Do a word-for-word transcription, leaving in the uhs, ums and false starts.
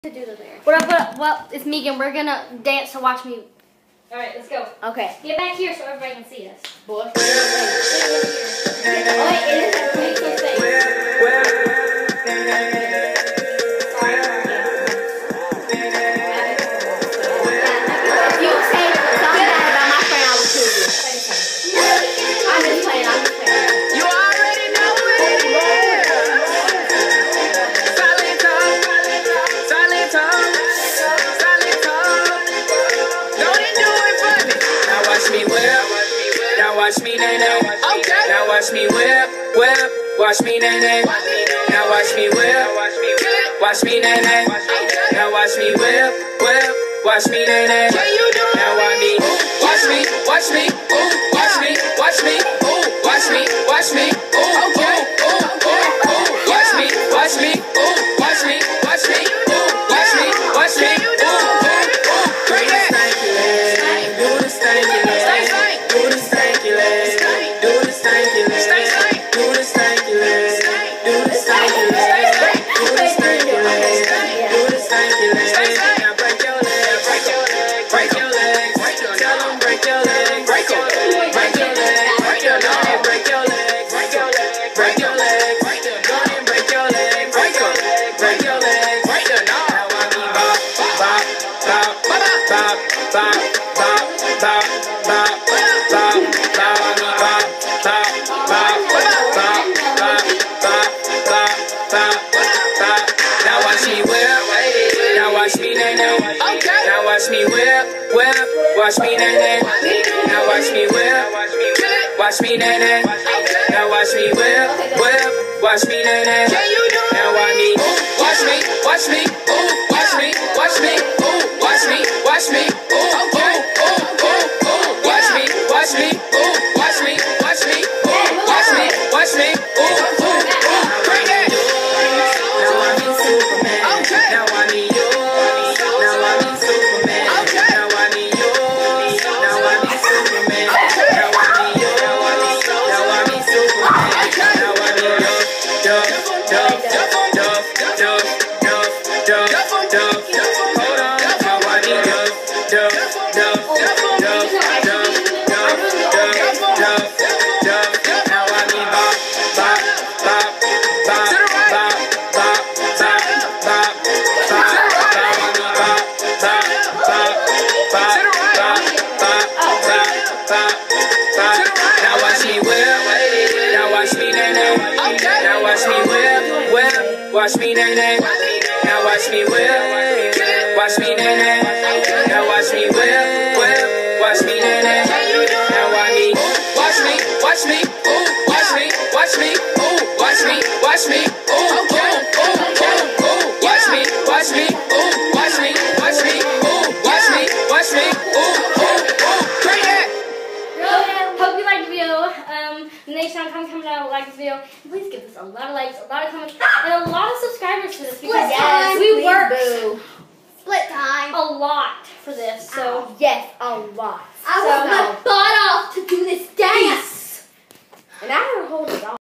To do the lyrics. What up, well, it's Megan. We're gonna dance to Watch Me. Alright, let's go. Okay. Get back here so everybody can see us. Boy. Oh, wait, it is. Wait, so stay. You say something bad about my friend, I will kill you. I'm just playing, I'm just playing. You already know it. Silent talk, silent talk, silent talk. Don't it do it for me? Now watch me whip, now watch me nay nay. Okay. Now watch me whip, whip, watch me nay nay. Now watch me whip, watch me nay nay. Now watch me whip, whip, watch me nay nay. Now watch me, watch me, watch me, ooh, watch me, watch me, ooh, watch me, watch me, ooh, okay, ooh, ooh, ooh, watch me, watch me, ooh, watch me, watch me, ooh, watch me, watch me, ooh, ooh, ooh, bring that. Do the stanky leg, do the stanky leg, do the stanky leg, do the stanky leg, do the stanky leg, do the stanky leg, do the stanky leg. Now break your leg, break your leg, break your leg. Tell them break your leg, break your leg, break your leg, break your leg, break your leg, break your leg, break your leg, break your leg, break your leg, break your leg, break your leg, break your leg. Now I mean bop, bop, bop, bop, bop, bop, bop, bop, bop, bop. Now I mean bop, bop, bop, bop, bop, bop, bop, bop, bop. Now watch me whip, now watch me nay nay. Okay. Now watch me whip, whip, watch me nay nay. Now watch me whip, watch me nay nay. Now watch me whip, whip, watch me nay nay. Now watch me, watch me, watch me, ooh, watch me, watch me, ooh, watch me, watch me, ooh, okay, ooh, ooh, ooh, watch me, watch me, ooh, watch me, watch me, ooh, watch me, watch me, ooh, ooh, ooh, bring that. Now I need Superman. Okay. Now I need you. Now I need Superman. Okay. Now I need you. Now I need Superman. Okay. Now I need you. Now I need Now I need Superman. Okay. Now I need you. Duff, duff, duff, duff, duff, duff, duff, duff. Hold on. Now I need you. Duff, duff, duff, duff, duff, duff, duff, duff. Now I need bop, bop, bop, bop, bop, bop, bop, bop, bop. Now I need bop, bop, bop, bop, bop, bop, bop, bop, bop. Now watch me whip, now watch me nay nay. Now watch me whip, whip, watch me nay nay. Now watch me whip, watch me nay nay. Now watch me whip, whip, watch me nay nay. Now watch me, watch me, watch me, ooh, watch me, watch me, ooh, watch me, watch me, ooh, okay, ooh, ooh, ooh, watch me, watch me, ooh, watch me, watch me, ooh, watch me, watch me, ooh, ooh, ooh, bring that. Hope you liked the video. Um, next time come coming out, like this video. Please give us a lot of likes, a lot of comments, and a lot of subscribers to this because Yes, we please worked do. Split time. a lot for this. So Yes, a lot. I So- worked my butt off to do this dance. And I don't hold it on.